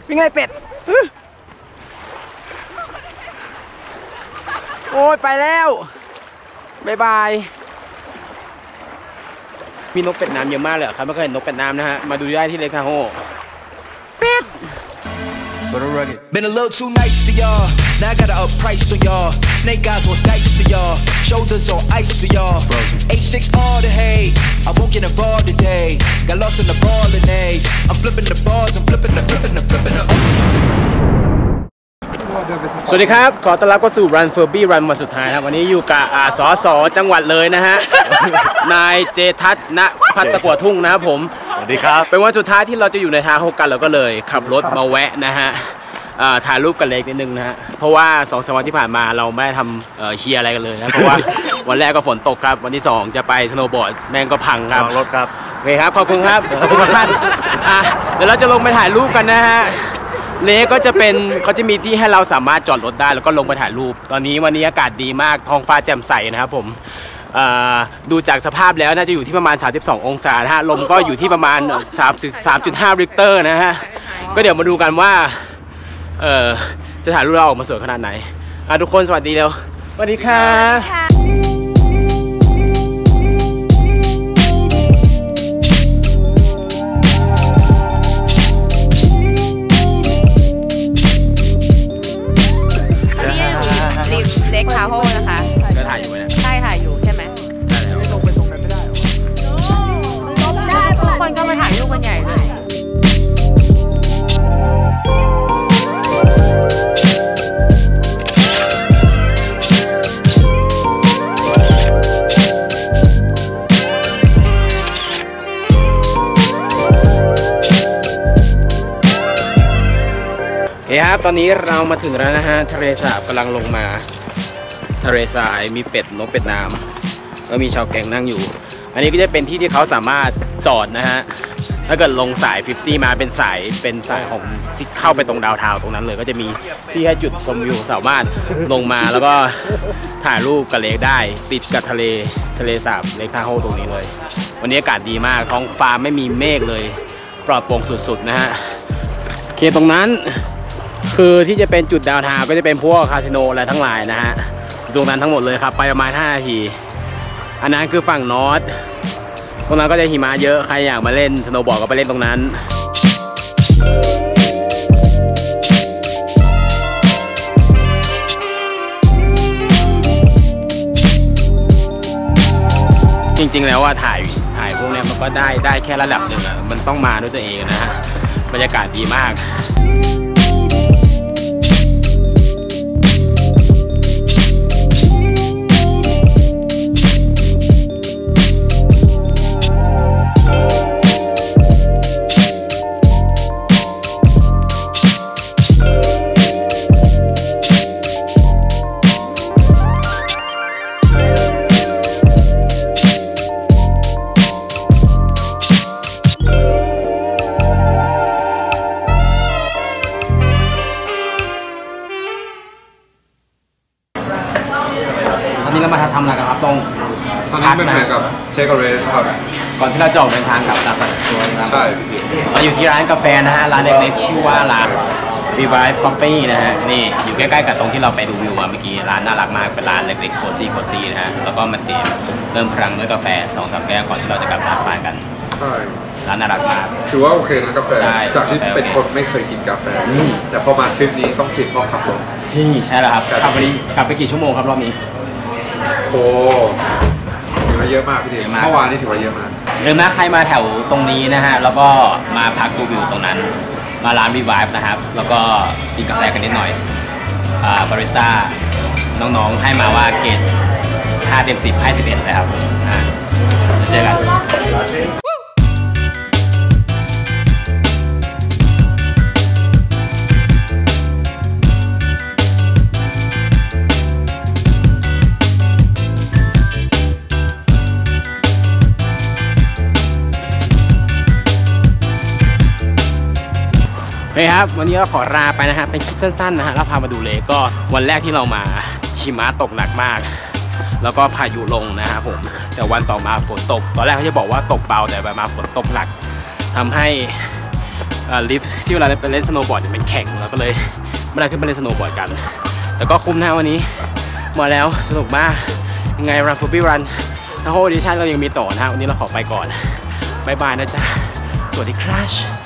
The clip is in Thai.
วิ่งไล่เป็ดโอ้ยไปแล้วบ๊ายบายมีนกเป็ดน้ำเยอะมากเลยครับไม่เคยเห็นนกเป็ดน้ำนะฮะมาดูได้ที่เลคาโฮเป็ด Been a little too nice to y'all. Now I gotta up price on y'all. Snake eyes on dice for y'all. Shoulders on ice for y'all. 8-6 all the hate. I won't get involved today. Got lost in the ball and A's. I'm flipping the balls. I'm flipping the. สวัสดีครับขอต้อนรับเข้าสู่ Run Furby Run วันสุดท้ายครับวันนี้อยู่กับสสจังหวัดเลยนะฮะ นายเจทัศน์ณพัฒน์ตะกั่วทุ่งนะครับผมสวัสดีครับเป็นวันสุดท้ายที่เราจะอยู่ในทางโฮกันเราก็เลยขับรถมาแวะนะฮะถ่ายรูปกันเล็กนิดนึงนะฮะเพราะว่า2-3 วันที่ผ่านมาเราไม่ได้ทำเชียร์อะไรกันเลยนะเพราะว่าวันแรกก็ฝนตกครับวันที่2จะไปสโนว์บอร์ดแม่งก็พังครับรถครับโอเคครับขอบคุณครับขอบคุณท่านเดี๋ยวเราจะลงไปถ่ายรูปกันนะฮะเลก็จะเป็นเขาจะมีที่ให้เราสามารถจอดรถได้แล้วก็ลงไปถ่ายรูปตอนนี้วันนี้อากาศดีมากท้องฟ้าแจ่มใสนะครับผมดูจากสภาพแล้วน่าจะอยู่ที่ประมาณ32 องศานะฮะลมก็อยู่ที่ประมาณ3.5 ริกเตอร์นะฮะก็เดี๋ยวมาดูกันว่าจะถ่ายรูปเราออกมาสวยขนาดไหนทุกคนสวัสดีเร็วสวัสดีค่ะเล็กคาโฮนะคะก็ถ่ายอยู่นะใช่ถ่ายอยู่ใช่ไหมไม่ลงไปตรงนั้นไม่ได้ลงได้ทุกคนก็มาถ่ายรูปกันใหญ่เลยครับตอนนี้เรามาถึงแล้วนะฮะทะเลสาบกำลังลงมาทะเลทรายมีเป็ดนกเป็ดน้ำแล้วมีชาวแก๊งนั่งอยู่อันนี้ก็จะเป็นที่ที่เขาสามารถจอดนะฮะถ้าเกิดลงสาย50มาเป็นสายของที่เข้าไปตรงดาวเทาตรงนั้นเลยก็จะมีที่ให้จุดชมวิวสามารถลงมาแล้วก็ถ่ายรูปกับเลคได้ติดกับทะเลสาบเลคทาโฮตรงนี้เลยวันนี้อากาศดีมากท้องฟ้าไม่มีเมฆเลยปลอดโปร่งสุดๆนะฮะโอเคตรงนั้นคือที่จะเป็นจุดดาวเทาก็จะเป็นพวกคาสิโนอะไรทั้งหลายนะฮะตรงนั้นทั้งหมดเลยครับไปประมาณ5 นาทีอันนั้นคือฝั่งนอร์ทตรงนั้นก็จะหิมะเยอะใครอยากมาเล่นสโนว์บอร์ดก็ไปเล่นตรงนั้นจริงๆแล้วว่าถ่ายพวกนี้มันก็ได้แค่ระดับหนึ่งมันต้องมาด้วยตัวเองนะฮะบรรยากาศดีมากตอนนี้เรามาทำอะไรกันครับตอนนี้เป็นเหมือนกับเทคเรสครับก่อนที่เราจะออกเดินทางกลับจากตัวนะครับใช่เราอยู่ที่ร้านกาแฟนะฮะร้านเล็กๆชื่อว่าร้าน Revive Coffee นะฮะนี่อยู่ใกล้ๆกับตรงที่เราไปดูวิวมาเมื่อกี้ร้านน่ารักมากเป็นร้านเล็กๆโคซี่นะฮะแล้วก็มาเริ่มพลังด้วยกาแฟ 2-3 แก้วก่อนที่เราจะกลับจากบ้านกันใช่ร้านน่ารักมากถือว่าโอเคนะกาแฟจากที่เป็นคนไม่เคยกินกาแฟแต่พอมาทริปนี้ต้องกินเพราะขับรถใช่แล้วครับกลับไปกี่ชั่วโมงครับรอบนี้โอ้ถือว่าเยอะมากพี่เดชเมื่อวานนี้ถือว่าเยอะมากหรือนะใครมาแถวตรงนี้นะฮะแล้วก็มาพักดูวิวตรงนั้นมาร้าน Revive นะครับแล้วก็กินกาแฟกันนิดหน่อยบาริสต้าน้องๆให้มาว่าเกรด5 เต็ม 10ให้11เลยครับเจอกัน โอเคครับวันนี้ก็ขอลาไปนะฮะเป็นคลิปสั้นๆนะฮะแล้วพามาดูเลยก็วันแรกที่เรามาหิมะตกหนักมากแล้วก็พายุลงนะครับผมแต่วันต่อมาฝนตกตอนแรกเขาจะบอกว่าตกเบาแต่ไปมาฝนตกหนักทำให้ลิฟต์ที่เวลาไปเล่นสโนว์บอร์ดมันแข็งเราก็เลยไม่ได้ขึ้นไปเล่นสโนว์บอร์ดกันแต่ก็คุ้มนะวันนี้มาแล้วสนุกมากยังไง Run Furby Run นะโฮดิชั่นเรายังมีต่อนะวันนี้เราขอไปก่อนบ๊ายบายนะจ๊ะสวัสดีครับ